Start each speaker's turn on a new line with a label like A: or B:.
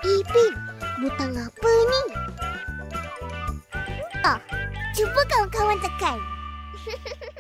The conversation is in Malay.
A: Ipin, butang apa ni? Oh, cuba kawan-kawan tekan.